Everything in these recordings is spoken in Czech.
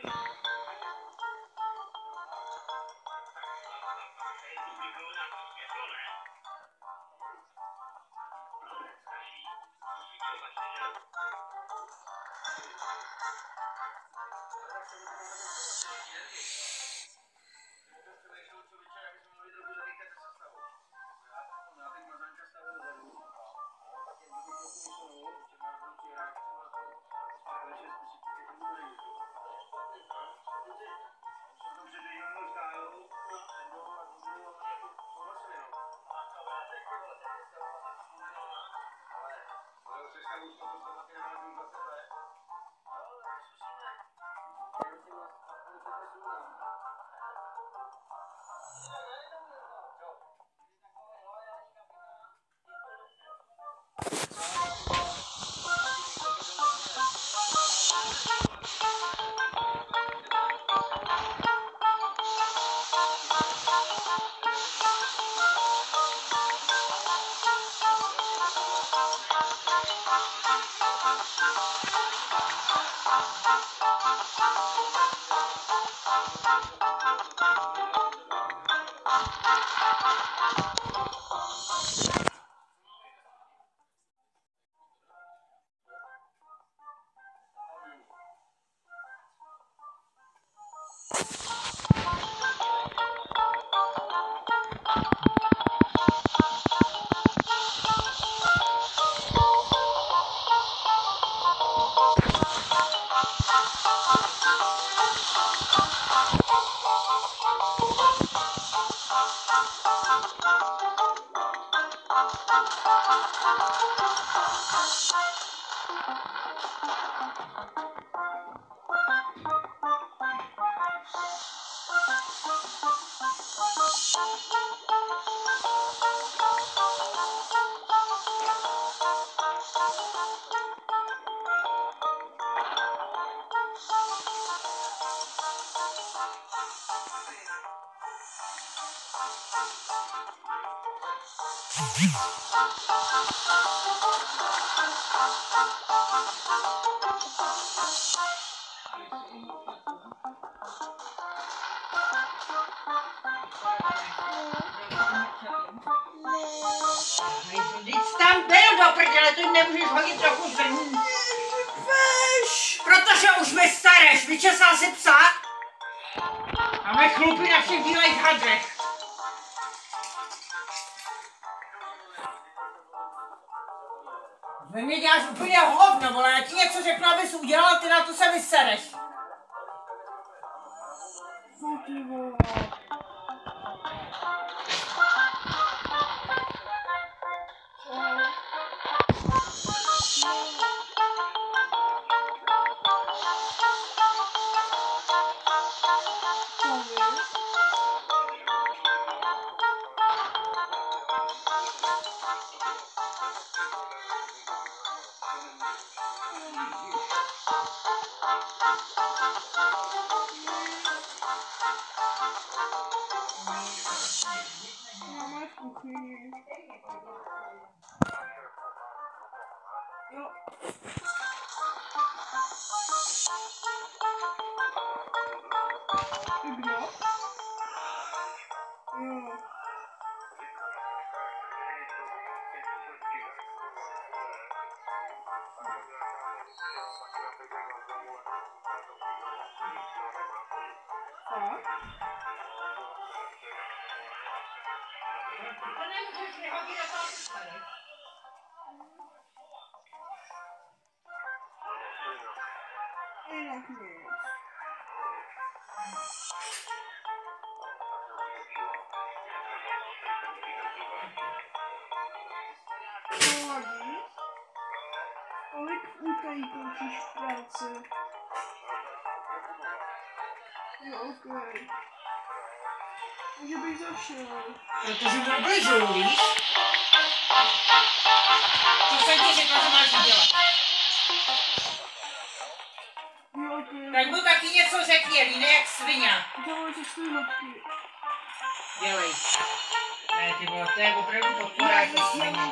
Vždyť tam byl do prdele, ty nemůžeš hodit trochu zrní. Veš! Protože už mi stareš, vyčesal si psa? Máme chlupy na všech bílejch hadrech. Ve mě děláš úplně hovno, vole, já ti něco řeknu, abys udělal, ty na to se vysereš. Co ty vole? Máme v kuchyni. Jo. Ty kdo? Jo. To nemůžeš mi hodit do toho pistole. Jinak nic. Pohodí. Kolik úterý končíš v práci? Jo, okej. Takže bych zašel. Protože mě obližuju, víš? Co jsem ti řekla, že máš dělat? Jo, okej. Tak mu taky něco řekni, líne jak svině. Dělej si sluhatky. Dělej. Ne, ty vole, to je opravdu podpora jako svině.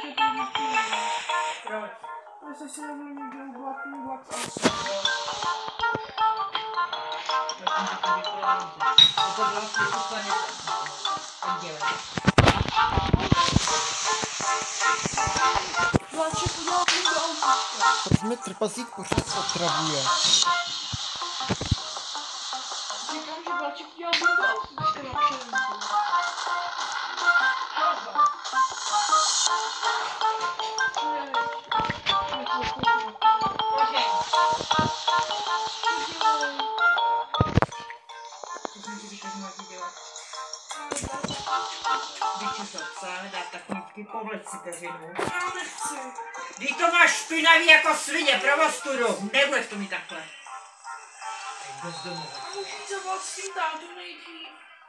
Proč? Protože si nebyl někde u blatný WhatsApp. to bylo úplně tak dělej. Vláček udělal klid do autíčka. Proč mě trpaslík pořád otravuje? Říkám, že Vláček udělal klid do autíčka na přelenku. Povlec si peřinu. Já nechci. Když to máš špinavý jako svině, pravostudu, nebudeš to mít takhle. Bezdomovec. Musím zavolat svým tátu nejdřív.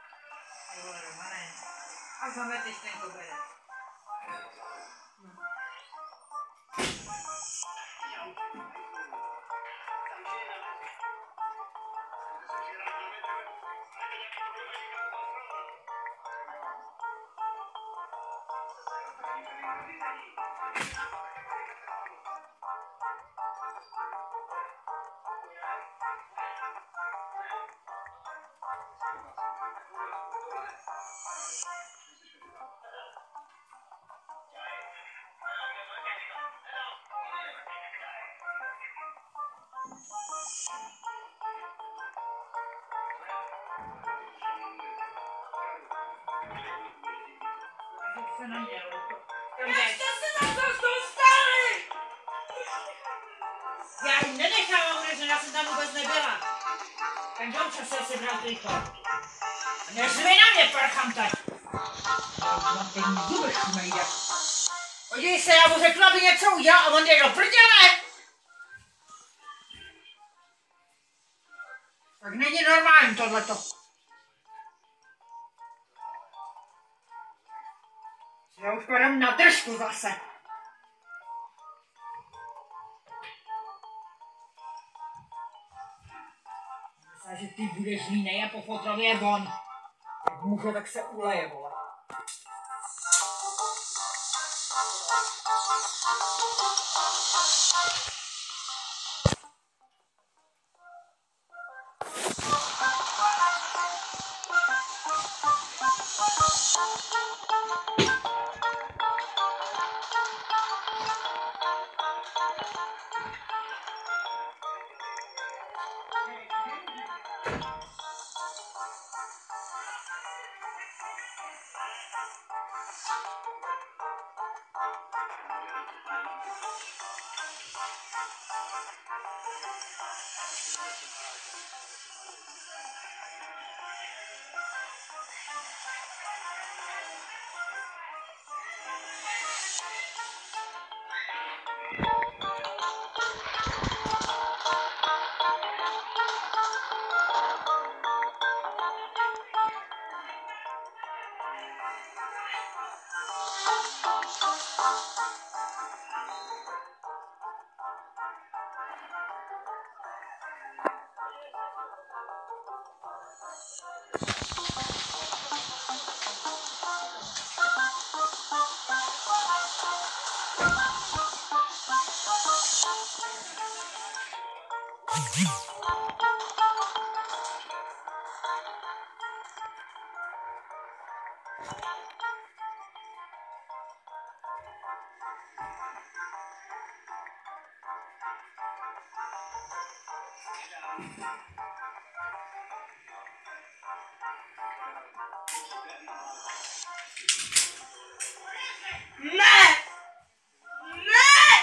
A zameteš ten koberec. Jak jste se na to dostali? Já ji nenechám uvěřit, já jsem tam vůbec nebyla. Ten dom časem se bral rychle. Neřvi na mě, parchante! Mám ten zuby šumejde. Podívej se, já mu řeknu, aby něco udělal a on jde do prděle! Tak není normální tohleto. Já už padám na držku zase. Myslím, že ty budeš línej a po fotrově von. Jak může, tak se uleje, vole. Ne! Ne!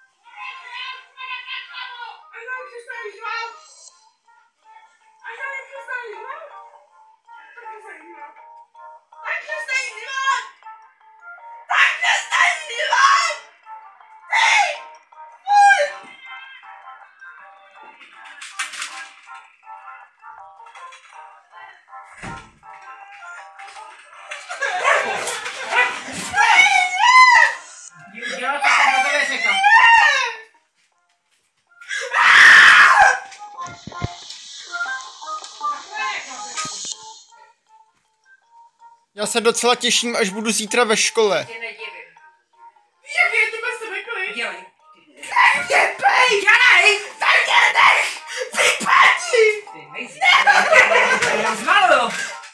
Až nám přestaneš řvát! Až nám přestaneš řvát! Tak přestaň řvát! Tak přestaň řvát! Tak přestaň řvát! Ty! Fuj! Dělá to jsem na tebe řekl. Já se docela těším, až budu zítra ve škole. Tě nedivím. Jak je to bez tebe klid? Dělej. Tak tě pej! Dělej! Tak tě nech! Vypadni! Ty hejzi. Já zmaluju.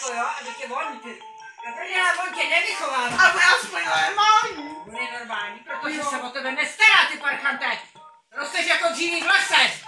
jako jo, aby tě on, ty. Do prdela, on tě nevychovává. Ale aspoň normální. On je normální, protože se o tebe nestará, ty parchante. Rosteš jako dříví v lese.